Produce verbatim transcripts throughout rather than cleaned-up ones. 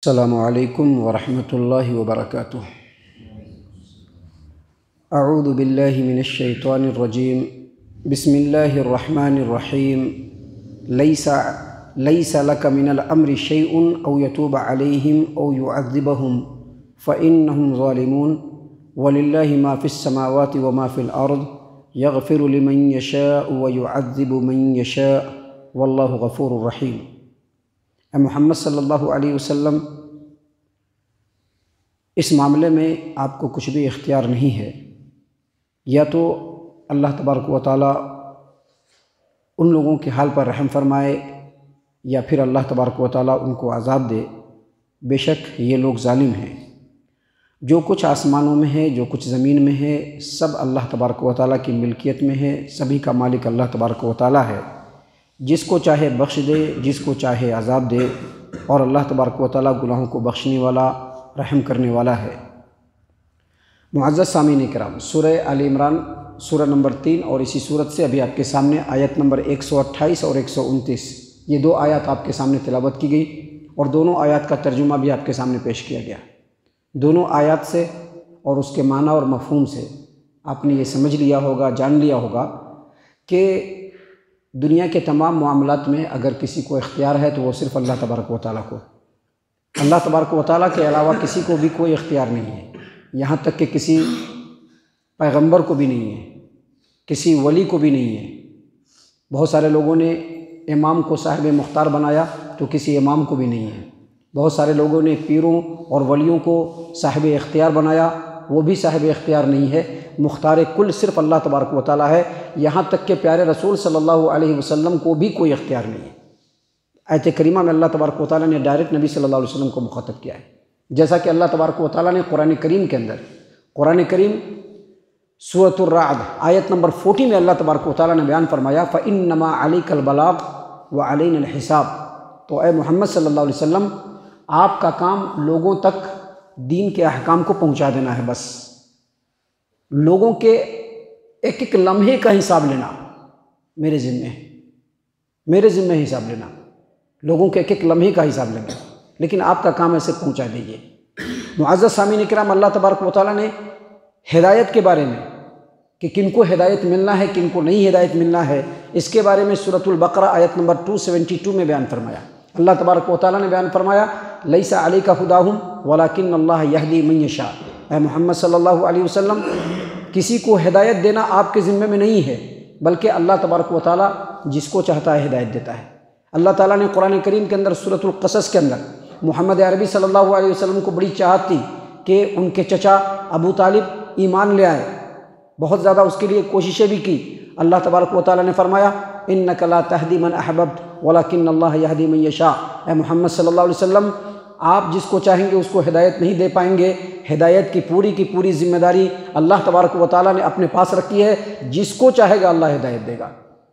السلام علیکم ورحمۃ اللہ وبرکاتہ۔ اعوذ باللہ من الشیطان الرجیم، بسم اللہ الرحمن الرحیم۔ لیس لیس لک من الامر شیء او یتوب علیہم او یعذبہم فانہم ظالمون وللہ ما فی السماوات وما فی الارض یغفر لمن یشاء ویعذب من یشاء واللہ غفور رحیم۔ اے محمد صلی اللہ علیہ وسلم، اس معاملے میں آپ کو کچھ بھی اختیار نہیں ہے، یا تو اللہ تبارک و تعالیٰ ان لوگوں کے حال پر رحم فرمائے یا پھر اللہ تبارک و تعالیٰ ان کو عذاب دے۔ بے شک یہ لوگ ظالم ہیں۔ جو کچھ آسمانوں میں ہے، جو کچھ زمین میں ہے، سب اللہ تبارک و تعالیٰ کی ملکیت میں ہے۔ سبھی کا مالک اللہ تبارک و تعالیٰ ہے، جس کو چاہے بخش دے، جس کو چاہے عذاب دے، اور اللہ تبارک و تعالیٰ گناہوں کو بخشنے والا، رحم کرنے والا ہے۔ معزز سامعین کرام، سورہ آل عمران سورہ نمبر تین اور اسی صورت سے ابھی آپ کے سامنے آیت نمبر ایک سو اٹھائیس اور ایک سو انتیس، یہ دو آیات آپ کے سامنے تلاوت کی گئی اور دونوں آیات کا ترجمہ بھی آپ کے سامنے پیش کیا گیا۔ دونوں آیات سے اور اس کے معنی اور مفہوم سے آپ نے یہ سمجھ لیا ہوگا، جان لیا ہوگا کہ دنیا کے تمام معاملات میں اگر کسی کو اختیار ہے تو وہ صرف اللہ تبارک و تعالیٰ کو، اللہ تبارک و تعالیٰ کے علاوہ کسی کو بھی کوئی اختیار نہیں ہے، یہاں تک کہ کسی پیغمبر کو بھی نہیں ہے، کسی ولی کو بھی نہیں ہے۔ بہت سارے لوگوں نے امام کو صاحب مختار بنایا تو کسی امام کو بھی نہیں ہے۔ بہت سارے لوگوں نے پیروں اور ولیوں کو صاحب اختیار بنایا، وہ بھی صاحب اختیار نہیں ہے۔ مختار کل صرف اللہ تبارک و تعالیٰ ہے، یہاں تک کہ پیارے رسول صلی اللہ علیہ وسلم کو بھی کوئی اختیار نہیں ہے۔ آیت کریمہ میں اللہ تبارک و تعالیٰ نے ڈائریکٹ نبی صلی اللہ علیہ وسلم کو مخاطب کیا ہے، جیسا کہ اللہ تبارک و تعالیٰ نے قرآن کریم کے اندر، قرآن کریم سورۃ الرعد آیت نمبر چودہ میں اللہ تبارک و تعالیٰ نے بیان فرمایا فَإِنَّمَا عَلَيْكَ الْبَلَاغُ وَعَلَيْنَا الْحِسَابُ۔ تو اے محمد صلی اللہ علیہ وسلم، آپ کا کام لوگوں تک دین کے احکام کو پہنچا دینا ہے، بس لوگوں کے ایک ایک لمحے کا حساب لینا میرے ذمہ ہے، میرے ذمہ حساب لینا، لوگوں کے ایک ایک لمحے کا حساب لیں گے، لیکن آپ کا کام ایسے پہنچا دیجیے۔ معزز سامعین کرام، اللہ تبارک و تعالیٰ نے ہدایت کے بارے میں کہ کن کو ہدایت ملنا ہے، کن کو نہیں ہدایت ملنا ہے، اس کے بارے میں سورۃ البقرہ آیت نمبر دو سو بہتر میں بیان فرمایا۔ اللہ تبارک و تعالیٰ نے بیان فرمایا لیس علیک ھداھم ولکن اللہ یہدی من یشاء۔ اے محمد صلی اللہ علیہ وسلم، کسی کو ہدایت دینا آپ کے ذمے میں نہیں ہے، بلکہ اللہ تبارک و تعالیٰ جس کو چاہتا ہے ہدایت دیتا ہے۔ اللہ تعالیٰ نے قرآن کریم کے اندر سورۃ القصص کے اندر محمد عربی صلی اللہ علیہ وسلم کو بڑی چاہت تھی کہ ان کے چچا ابو طالب ایمان لے آئے، بہت زیادہ اس کے لیے کوششیں بھی کی۔ اللہ تبارک و تعالیٰ نے فرمایا انک لا تہدی من احببت ولکن اللہ یہدی من یشاء۔ اے محمد صلی اللہ علیہ وسلم، آپ جس کو چاہیں گے اس کو ہدایت نہیں دے پائیں گے، ہدایت کی پوری کی پوری ذمہ داری اللہ تبارک و تعالیٰ نے اپنے پاس رکھی ہے، جس کو چاہے گا اللہ ہدایت دے گا۔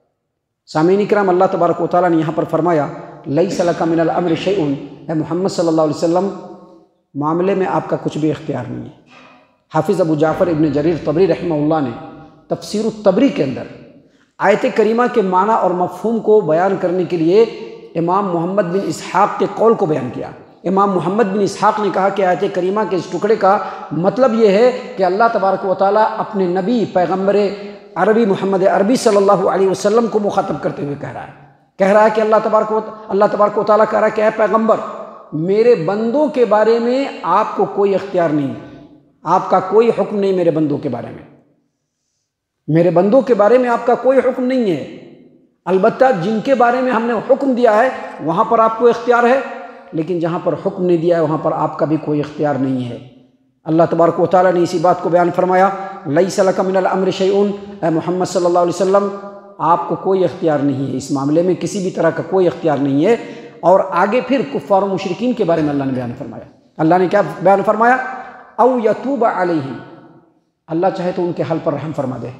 سامعین کرام، اللہ تبارک و تعالیٰ نے یہاں پر فرمایا لیس لک من الامر شیء۔ اے محمد صلی اللہ علیہ وسلم، معاملے میں آپ کا کچھ بھی اختیار نہیں ہے۔ حافظ ابو جعفر ابن جریر طبری رحمہ اللہ نے تفسیر الطبری کے اندر آیت کریمہ کے معنی اور مفہوم کو بیان کرنے کے لیے امام محمد بن اسحاق کے قول کو بیان کیا۔ امام محمد بن اسحاق نے کہا کہ آیت کریمہ کے اس ٹکڑے کا مطلب یہ ہے کہ اللہ تبارک و تعالیٰ اپنے نبی پیغمبر عربی محمد عربی صلی اللہ علیہ وسلم کو مخاطب کرتے ہوئے کہہ رہا ہے کہہ رہا ہے کہ اللہ تبارک و اللہ تبارک و تعالیٰ کہہ رہا ہے کہ اے پیغمبر، میرے بندوں کے بارے میں آپ کو کوئی اختیار نہیں ہے، آپ کا کوئی حکم نہیں میرے بندوں کے بارے میں، میرے بندوں کے بارے میں آپ کا کوئی حکم نہیں ہے۔ البتہ جن کے بارے میں ہم نے حکم دیا ہے وہاں پر آپ کو اختیار ہے، لیکن جہاں پر حکم نہیں دیا ہے وہاں پر آپ کا بھی کوئی اختیار نہیں ہے۔ اللہ تبارک و تعالیٰ نے اسی بات کو بیان فرمایا لیس لک من الامر شیء۔ اے محمد صلی اللہ علیہ وسلم، آپ کو کوئی اختیار نہیں ہے، اس معاملے میں کسی بھی طرح کا کوئی اختیار نہیں ہے۔ اور آگے پھر کفار و مشرکین کے بارے میں اللہ نے بیان فرمایا۔ اللہ نے کیا بیان فرمایا؟ او یتوب علیہم، اللہ چاہے تو ان کے حال پر رحم فرما دے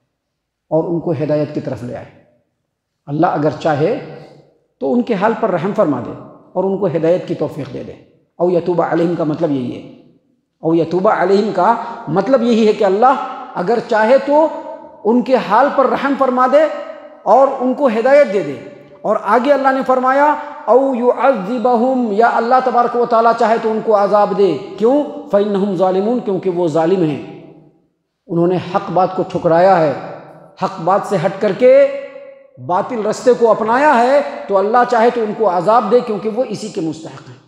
اور ان کو ہدایت کی طرف لے آئے۔ اللہ اگر چاہے تو ان کے حال پر رحم فرما دے اور ان کو ہدایت کی توفیق دے دے۔ او یتوب علیہم کا مطلب یہی ہے، او یتوب علیہم کا مطلب یہی ہے کہ اللہ اگر چاہے تو ان کے حال پر رحم فرما دے اور ان کو ہدایت دے دے، اور آگے اللہ نے فرمایا او یعذبہم، یا اللہ تبارک و تعالیٰ چاہے تو ان کو عذاب دے، کیوں؟ فإنہم ظالمون، کیونکہ وہ ظالم ہیں، انہوں نے حق بات کو ٹھکرایا ہے، حق بات سے ہٹ کر کے باطل رستے کو اپنایا ہے، تو اللہ چاہے تو ان کو عذاب دے کیونکہ وہ اسی کے مستحق ہیں۔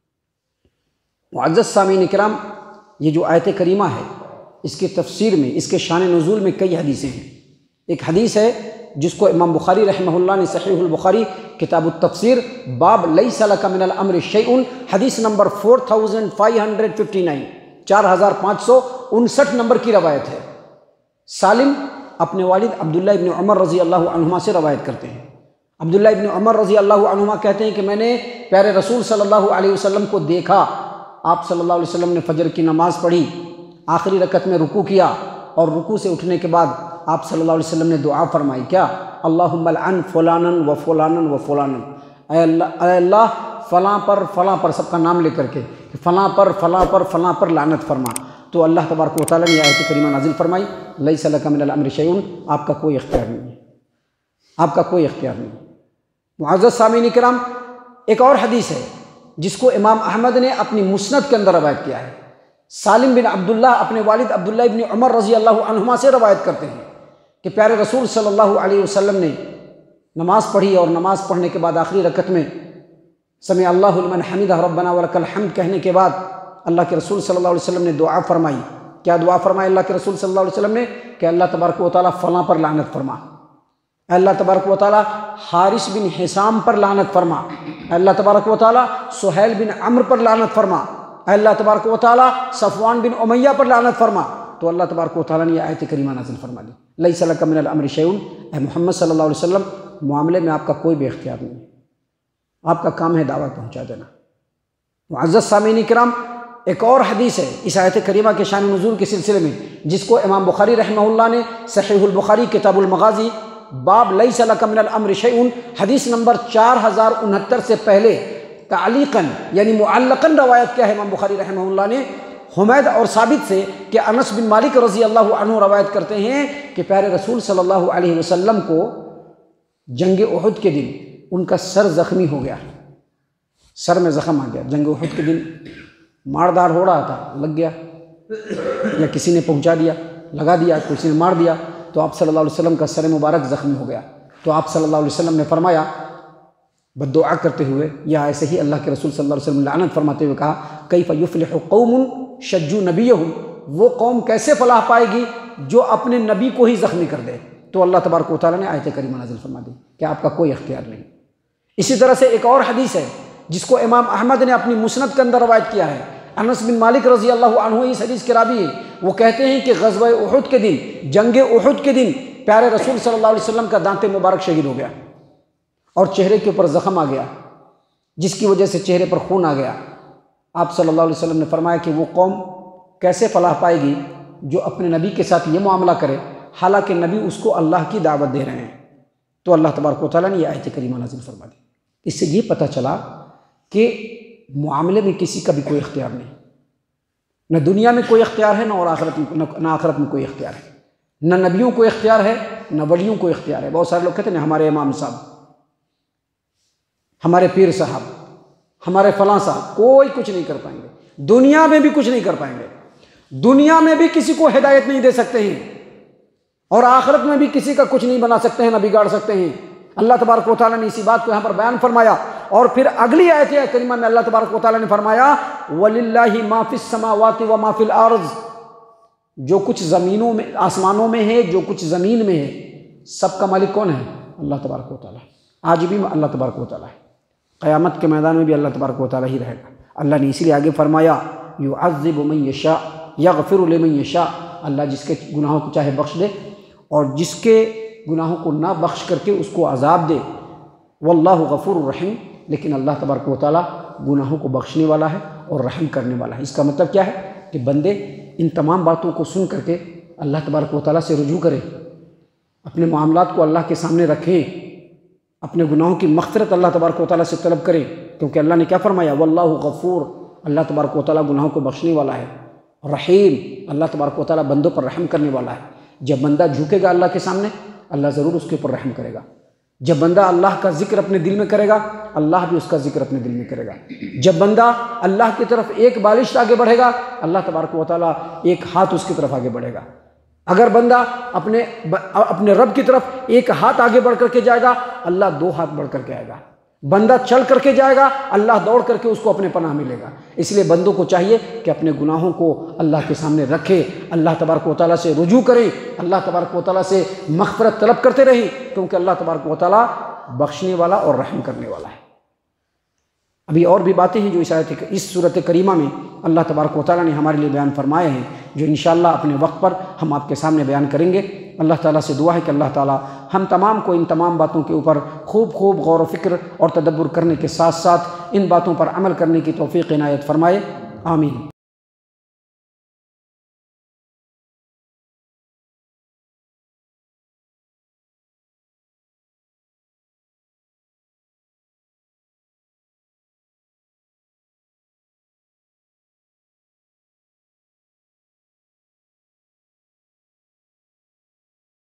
معزز سامعین کرام، یہ جو آیت کریمہ ہے اس کی تفسیر میں، اس کے شان نزول میں کئی حدیثیں ہیں۔ ایک حدیث ہے جس کو امام بخاری رحمہ اللہ نے صحیح البخاری کتاب التفسیر باب لیس لک من الامر شیء، حدیث number four thousand five hundred fifty nine, چار ہزار پانچ سو انسٹھ نمبر کی روایت ہے۔ سالم اپنے والد عبداللہ ابن عمر رضی اللہ عنہما سے روایت کرتے ہیں۔ عبداللہ ابن عمر رضی اللہ عنہما کہتے ہیں کہ میں نے پیارے رسول صلی اللہ علیہ وسلم کو دیکھا، آپ صلی اللہ علیہ وسلم نے فجر کی نماز پڑھی، آخری رکعت میں رکوع کیا، اور رکوع سے اٹھنے کے بعد آپ صلی اللہ علیہ وسلم نے دعا فرمائی، کیا؟ اللہم لعن فلانا و فلانا و فلانا، اے اللہ اے اللہ فلاں پر فلاں پر، سب کا نام لے کر کے، کہ فلاں پر فلاں پر فلاں پر لعنت فرما۔ تو اللہ تبارک و تعالیٰ نے یہ آیت کریمہ نازل فرمائی، لیس لک من الامر شیء، آپ کا کوئی اختیار نہیں ہے، آپ کا کوئی اختیار نہیں ہے۔ معزز سامعین کرام، ایک اور حدیث ہے جس کو امام احمد نے اپنی مسند کے اندر روایت کیا ہے۔ سالم بن عبداللہ اپنے والد عبداللہ ابن عمر رضی اللہ عنہما سے روایت کرتے ہیں کہ پیارے رسول صلی اللہ علیہ وسلم نے نماز پڑھی، اور نماز پڑھنے کے بعد آخری رکعت میں سمع اللہ لمن حمدہ ربنا ولک الحمد کہنے کے بعد اللہ کے رسول صلی اللہ علیہ وسلم نے دعا فرمائی۔ کیا دعا فرمائی اللہ کے رسول صلی اللہ علیہ وسلم نے؟ کہ اللہ تبارک و تعالیٰ فلاں پر لعنت فرما، اے اللہ تبارک و تعالیٰ حارث بن حسام پر لعنت فرما، اے اللہ تبارک و تعالیٰ سہیل بن عمرو پر لعنت فرما، اے اللہ تبارک و تعالیٰ صفوان بن امیہ پر لعنت فرما۔ تو اللہ تبارک و تعالیٰ نے یہ آیت کریمہ نازل فرما دی، لیس لک من الامر شیء، اے محمد صلی اللہ علیہ وسلم معاملے میں آپ کا کوئی بھی اختیار نہیں ہے، آپ کا کام ہے دعوت پہنچا دینا۔ معزز سامعین کرام، ایک اور حدیث ہے اس آیت کریمہ کے شان نزول کے سلسلے میں جس کو امام بخاری رحمہ اللہ نے صحیح البخاری کتاب المغازی باب لیس لک من الامر شیء، حدیث نمبر چار ہزار انہتر سے پہلے تعلیقاً یعنی معلقاً روایت کیا ہے امام بخاری رحمہ اللہ نے حمید اور ثابت سے کہ انس بن مالک رضی اللہ عنہ روایت کرتے ہیں کہ پیارے رسول صلی اللہ علیہ وسلم کو جنگ احد کے دن ان کا سر زخمی ہو گیا، سر میں زخم آ گیا، جنگ احد کے دن مار دار ہو رہا تھا، لگ گیا، یا کسی نے پہنچا دیا، لگا دیا، کسی نے مار دیا، تو آپ صلی اللہ علیہ وسلم کا سر مبارک زخمی ہو گیا۔ تو آپ صلی اللہ علیہ وسلم نے فرمایا بد دعا کرتے ہوئے، یا ایسے ہی اللہ کے رسول صلی اللہ علیہ وسلم لعنت فرماتے ہوئے کہا، کیف یفلح قوم شجوا نبیہم، وہ قوم کیسے فلاح پائے گی جو اپنے نبی کو ہی زخمی کر دے۔ تو اللہ تبارک و تعالیٰ نے آیت کریمہ نازل فرما دی کہ آپ کا کوئی اختیار نہیں۔ اسی طرح سے ایک اور حدیث ہے جس کو امام احمد نے اپنی مسند کے اندر روایت کیا ہے، انس بن مالک رضی اللہ عنہ اس حدیث کے راوی ہیں، وہ کہتے ہیں کہ غزوہ احد کے دن، جنگ احد کے دن پیارے رسول صلی اللہ علیہ وسلم کا دانت مبارک شہید ہو گیا اور چہرے کے اوپر زخم آ گیا، جس کی وجہ سے چہرے پر خون آ گیا۔ آپ صلی اللہ علیہ وسلم نے فرمایا کہ وہ قوم کیسے فلاح پائے گی جو اپنے نبی کے ساتھ یہ معاملہ کرے حالانکہ نبی اس کو اللہ کی دعوت دے رہے ہیں۔ تو اللہ تبارک و تعالیٰ نے یہ آیت کریمہ نازل فرما دی۔ اس سے یہ پتہ چلا کہ معاملے میں کسی کا بھی کوئی اختیار نہیں، نہ دنیا میں کوئی اختیار ہے، نہ اور آخرت میں نہ آخرت میں کوئی اختیار ہے، نہ نبیوں کو اختیار ہے، نہ ولیوں کو اختیار ہے۔ بہت سارے لوگ کہتے ہیں ہمارے امام صاحب، ہمارے پیر صاحب، ہمارے فلاں صاحب کوئی کچھ نہیں کر پائیں گے، دنیا میں بھی کچھ نہیں کر پائیں گے، دنیا میں بھی کسی کو ہدایت نہیں دے سکتے ہیں، اور آخرت میں بھی کسی کا کچھ نہیں بنا سکتے ہیں، نہ بگاڑ سکتے ہیں۔ اللہ تبارک و تعالیٰ نے اسی بات کو یہاں پر بیان فرمایا، اور پھر اگلی آیت کریمہ میں اللہ تبارک و تعالیٰ نے فرمایا وَلِلَّهِ مَا فِي السَّمَاوَاتِ وَمَا فِي الْأَرْضِ، جو کچھ زمینوں میں آسمانوں میں ہے، جو کچھ زمین میں ہے، سب کا مالک کون ہے؟ اللہ تبارک و تعالیٰ۔ آج بھی اللہ تبارک و تعالیٰ ہے، قیامت کے میدان میں بھی اللہ تبارک و تعالیٰ ہی رہے گا۔ اللہ نے اسی لیے آگے فرمایا یعذب من یشاء یغفر لمن یشاء، اللہ جس کے گناہوں کو چاہے بخش دے اور جس کے گناہوں کو نہ بخش کر کے اس کو عذاب دے۔ واللہ غفور الرحیم، لیکن اللہ تبارک و تعالیٰ گناہوں کو بخشنے والا ہے اور رحم کرنے والا ہے۔ اس کا مطلب کیا ہے کہ بندے ان تمام باتوں کو سن کر کے اللہ تبارک و تعالیٰ سے رجوع کریں، اپنے معاملات کو اللہ کے سامنے رکھیں، اپنے گناہوں کی مغفرت اللہ تبارک و تعالیٰ سے طلب کریں، کیونکہ اللہ نے کیا فرمایا واللہ غفور، اللہ تبارک و تعالیٰ گناہوں کو بخشنے والا ہے، رحیم، اللہ تبارک و تعالیٰ بندوں پر رحم کرنے والا ہے۔ جب بندہ جھکے گا اللہ کے سامنے، اللہ ضرور اس کے اوپر رحم کرے گا۔ جب بندہ اللہ کا ذکر اپنے دل میں کرے گا اللہ بھی اس کا ذکر اپنے دل میں کرے گا۔ جب بندہ اللہ کی طرف ایک بالشت آگے بڑھے گا اللہ تبارک و تعالیٰ ایک ہاتھ اس کی طرف آگے بڑھے گا۔ اگر بندہ اپنے اپنے رب کی طرف ایک ہاتھ آگے بڑھ کر کے جائے گا اللہ دو ہاتھ بڑھ کر کے آئے گا۔ بندہ چل کر کے جائے گا اللہ دوڑ کر کے اس کو اپنے پناہ ملے گا۔ اس لیے بندوں کو چاہیے کہ اپنے گناہوں کو اللہ کے سامنے رکھے، اللہ تبارک و تعالیٰ سے رجوع کریں، اللہ تبارک و تعالیٰ سے مغفرت طلب کرتے رہیں، کیونکہ اللہ تبارک و تعالیٰ بخشنے والا اور رحم کرنے والا ہے۔ ابھی اور بھی باتیں ہیں جو اس آیت اس صورت کریمہ میں اللہ تبارک و تعالیٰ نے ہمارے لیے بیان فرمائے ہیں، جو انشاءاللہ اپنے وقت پر ہم آپ کے سامنے بیان کریں گے۔ اللہ تعالیٰ سے دعا ہے کہ اللہ تعالیٰ ہم تمام کو ان تمام باتوں کے اوپر خوب خوب غور و فکر اور تدبر کرنے کے ساتھ ساتھ ان باتوں پر عمل کرنے کی توفیق عنایت فرمائے، آمین۔